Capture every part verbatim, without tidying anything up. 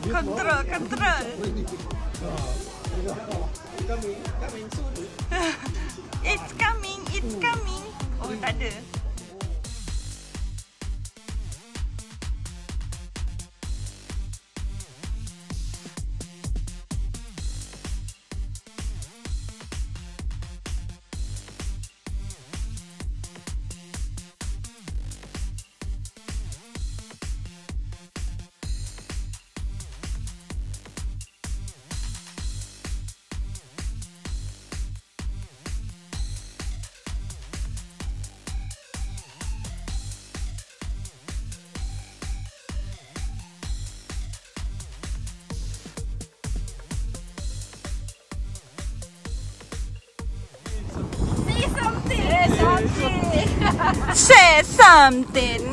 Kontrol, kontrol. It's coming, it's coming. Oh, tak ada. Say something.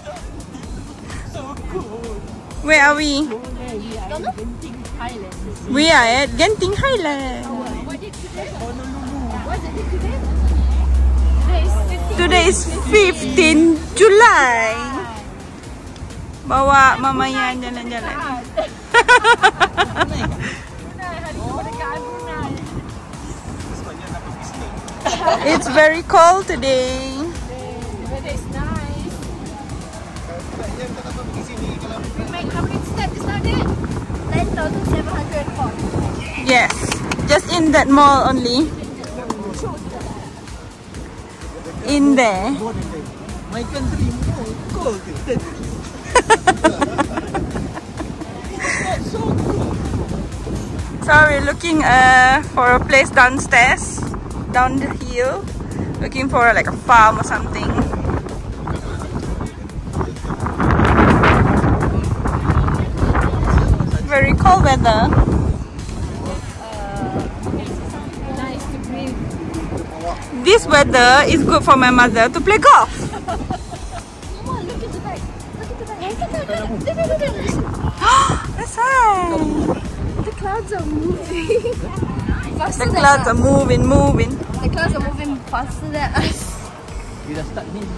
So cool. Where are we? Don't know. Genting Highland. We are at Genting Highland. What did today? What did today? Today is fifteenth July. Bawa Mama Yan jalan-jalan. It's very cold today. The weather is nice. We make how many steps is that it? nine thousand seven hundred four. Yes, just in that mall only. In there. My country more cold. So we're looking uh, for a place downstairs, down the hill, looking for like a farm or something. Very cold weather. Nice to breathe. This weather is good for my mother to play golf. Mama, look at the back. Look at the back. Look at the back. That's right. The clouds are moving. Faster The than clouds us. are moving, moving. The clouds are moving faster than us. We dah start ni.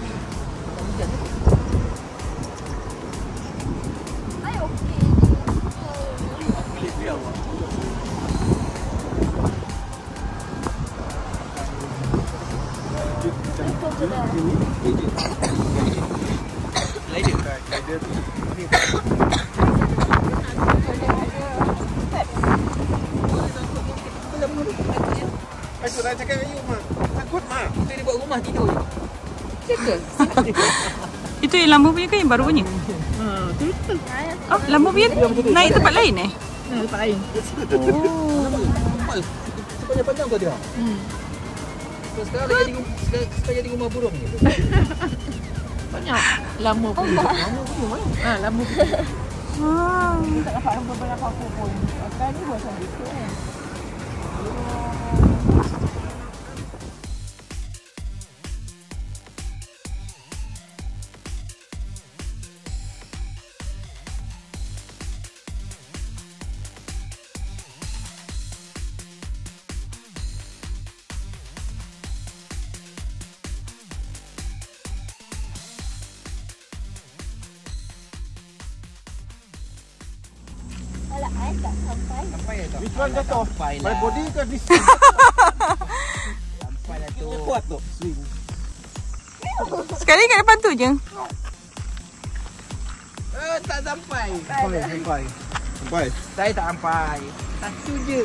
I okay. Aku dah cakap dengan you, Mak. Takut, Mak. Kita dia buat rumah tidur je. Cakap. Itu yang lampu punya ke yang baru punya? Ha, betul. Oh, lampu punya naik tempat lain eh? Ha, tempat lain. Oh. Kapal. Sepanjang-panjang tu dia. Hmm. So, sekarang dah jadi sekarang, sekarang jadi rumah burung ni. Banyak lama pun. Lama pun mana? Ha, lama pun. Wow. Tak dapat beberapa apa pun. Sekarang ni buat macam gitu kan. Alah, I tak sampai. Sampai dah tak? Which one dah tahu? Sampai My lah. body ke this? Sampai lah tu. Dia kuat tu. Swing. Sekali kat depan tu je. Eh, tak sampai. Sampai, sampai. Sampai. Saya tak sampai. Satu je.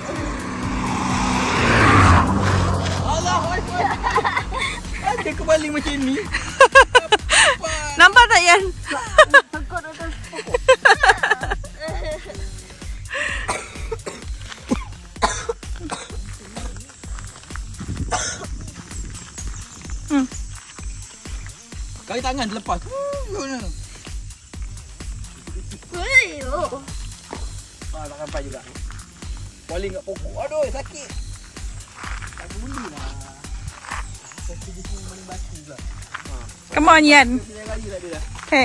Allah Akbar. Ada kebaling macam ni. Nampak tak Yan? Takut atas pokok. Hmm. Kali tangan terlepas. Hei, oh. Ah, tak sampai juga. Baling kat pokok. Aduh, sakit. Tak boleh lah. Kasi dia sini baling batu pula. Come on Yan. Tiga kali tak ada dah. Okay.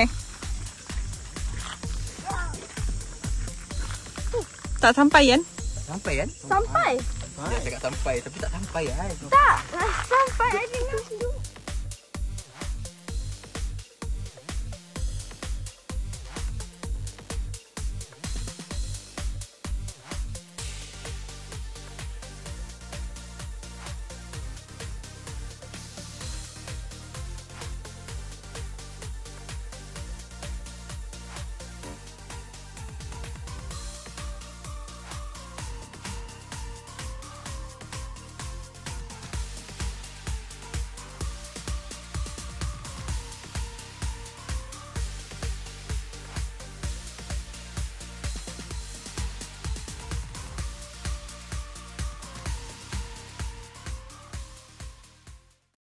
Tak sampai Yan. Sampai kan? Sampai? Ha? Dia cakap sampai tapi tak sampai kan. Tak, sampai. I dengar.